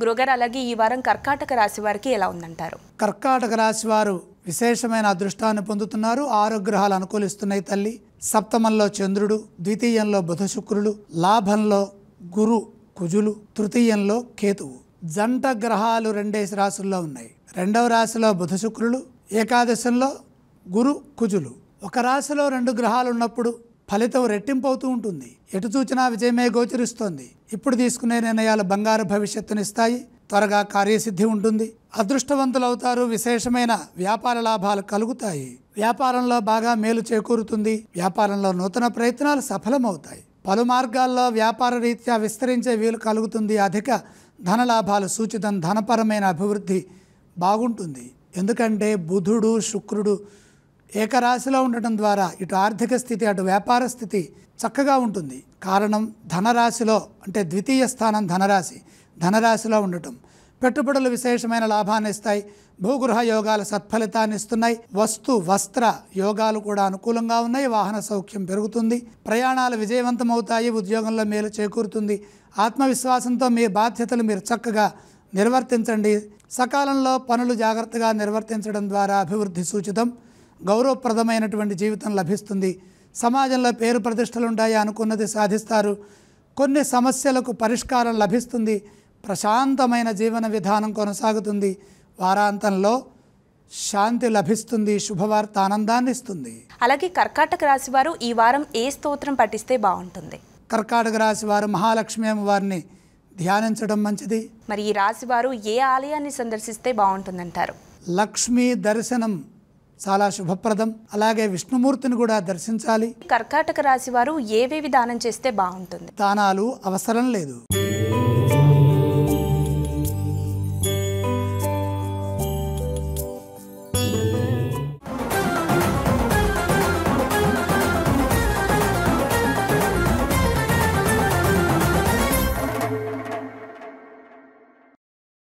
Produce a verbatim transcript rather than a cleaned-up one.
గురుగారు, అలాగే ఈ వారం కర్కాటక రాశి వారికి ఎలా ఉందంటారు? కర్కాటక రాశి వారు విశేషమైన అదృష్టాన్ని పొందుతున్నారు. ఆరు గ్రహాలు అనుకూలిస్తున్నాయి తల్లి. సప్తమంలో చంద్రుడు, ద్వితీయంలో బుధ శుక్రులు, లాభంలో గురు కుజులు, తృతీయంలో కేతువు. జంట గ్రహాలు రెండేసి రాశుల్లో ఉన్నాయి. రెండవ రాశిలో బుధ శుక్రులు, ఏకాదశంలో గురు కుజులు. ఒక రాశిలో రెండు గ్రహాలు ఉన్నప్పుడు ఫలితం రెట్టింపు అవుతూ ఉంటుంది. ఎటు చూచినా విజయమే గోచరిస్తోంది. ఇప్పుడు తీసుకునే నిర్ణయాలు బంగారు భవిష్యత్తునిస్తాయి. త్వరగా కార్యసిద్ధి ఉంటుంది. అదృష్టవంతులు అవుతారు. విశేషమైన వ్యాపార లాభాలు కలుగుతాయి. వ్యాపారంలో బాగా మేలు చేకూరుతుంది. వ్యాపారంలో నూతన ప్రయత్నాలు సఫలమవుతాయి. పలు మార్గాల్లో వ్యాపార రీత్యా విస్తరించే వీలు కలుగుతుంది. అధిక ధన లాభాలు సూచితం. ధనపరమైన అభివృద్ధి బాగుంటుంది. ఎందుకంటే బుధుడు శుక్రుడు ఏకరాశిలో ఉండటం ద్వారా ఇటు ఆర్థిక స్థితి అటు వ్యాపార స్థితి చక్కగా ఉంటుంది. కారణం ధనరాశిలో అంటే ద్వితీయ స్థానం ధనరాశి ధనరాశిలో ఉండటం. పెట్టుబడులు విశేషమైన లాభాన్ని ఇస్తాయి. భూగృహ యోగాలు సత్ఫలితాన్ని ఇస్తున్నాయి. వస్తు వస్త్ర యోగాలు కూడా అనుకూలంగా ఉన్నాయి. వాహన సౌఖ్యం పెరుగుతుంది. ప్రయాణాలు విజయవంతమవుతాయి. ఉద్యోగంలో మేలు చేకూరుతుంది. ఆత్మవిశ్వాసంతో మీ బాధ్యతలు మీరు చక్కగా నిర్వర్తించండి. సకాలంలో పనులు జాగ్రత్తగా నిర్వర్తించడం ద్వారా అభివృద్ధి సూచితం. గౌరవప్రదమైనటువంటి జీవితం లభిస్తుంది. సమాజంలో పేరు ప్రతిష్టలు ఉంటాయి. అనుకున్నది సాధిస్తారు. కొన్ని సమస్యలకు పరిష్కారం లభిస్తుంది. ప్రశాంతమైన జీవన విధానం కొనసాగుతుంది. వారాంతంలో శాంతి లభిస్తుంది. శుభవార్త ఆనందాన్ని ఇస్తుంది. అలాగే కర్కాటక రాశి వారు ఈ వారం ఏ స్తోత్రం పఠిస్తే బాగుంటుంది? కర్కాటక రాశి వారు మహాలక్ష్మి అమ్మవారిని ధ్యానించడం మంచిది. మరి ఈ రాశి వారు ఏ ఆలయాన్ని సందర్శిస్తే బాగుంటుందంటారు? లక్ష్మీ దర్శనం చాలా శుభప్రదం. అలాగే విష్ణుమూర్తిని కూడా దర్శించాలి. కర్కాటక రాశి వారు ఏవేవి దానం చేస్తే బాగుంటుంది? దానాలు అవసరం లేదు.